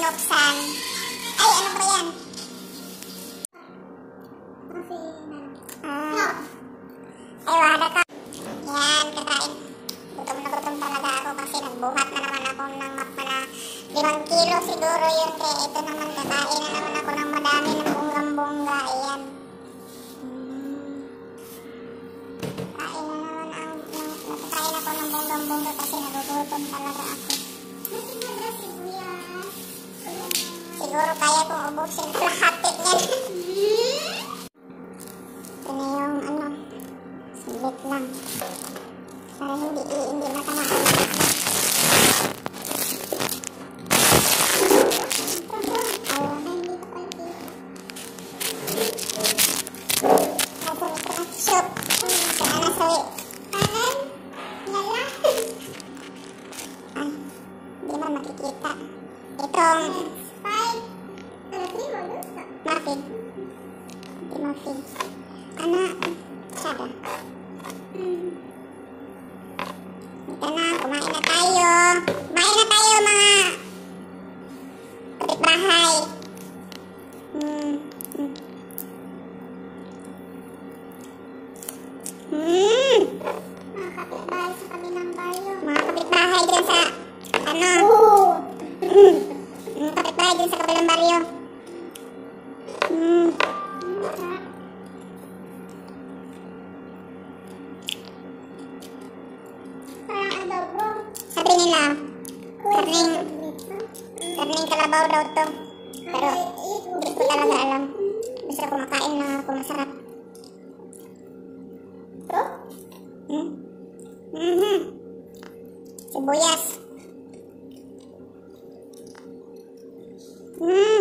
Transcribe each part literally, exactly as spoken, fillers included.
binuksan. Ay, ano ba yan? Ah. Ay, wala ka. Yan, kakain. Gutom na gutom talaga ako kasi nagbuhat na naman ako ng mapa na limang kilo siguro yun. Kaya ito naman, kakain na naman ako ng madami ng bonggang-bongga. Ayan. Hmm. Kain na naman ang, nakakain ako ng bonggang-bongga kasi nagugutom talaga ako. Siguro kaya kong ubusin lahatin yan. Ito na yung ano, sulit lang. Para hindi, hindi matamaan. Makikita itong muffin, hindi muffin anak sada. Ito na, kumain na tayo kumain na tayo mga kapitbahay. hmm. hmm. hmm. mga kapitbahay sa kabilang bayo, mga kapitbahay dyan sa ano, mm. mm, kapitbahay din sa kabilang baryo. Mm. Parang adobo. Sabi nila, karning, karning kalabaw daw to. Pero, hindi ko talaga alam. Basta kumakain na ako, masarap. Ito? Mm. Mm-hmm. Sibuyas. Hmm.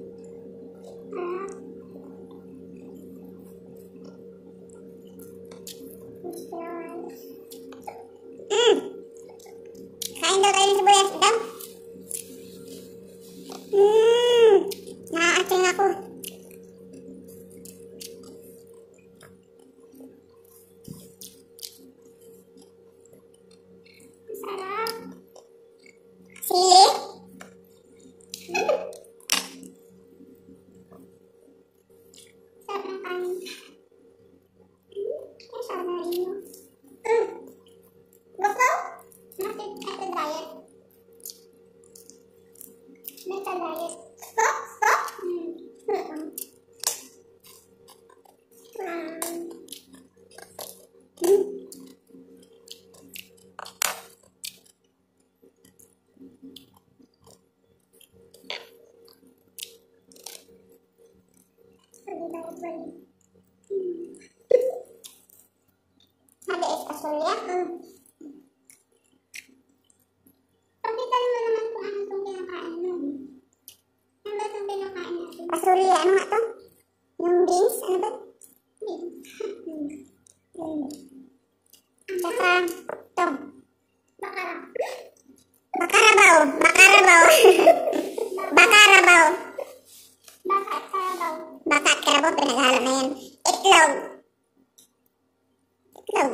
Hmm. Kain daw tayo ng sibuyas daw. Hmm. Nakaating ako. Sarap. Sili? Diet. Stop, stop. Hmm. Hmm. Hmm. Ada es pasol ya. Hmm. Pakitan mo naman kung ano itong pinakain mo. Ano ba itong pinakain natin? Pasolya, ano nga ito? Yung beans, ano ba? Beans. Hmm. Hmm. Saka, ito. Bakara. Bakarabaw. Bakarabaw. Bakarabaw. Bakat karabaw. Bakat karabaw, pinaghalo na yan. Itlog. Itlog.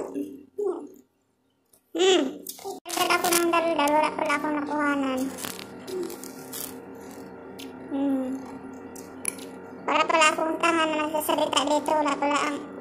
Hmm. Itlog ako ng dal-dal, wala pala akong nakuhanan. Hmm. Wala pala akong tanga na nagsasalita dito, wala pala ang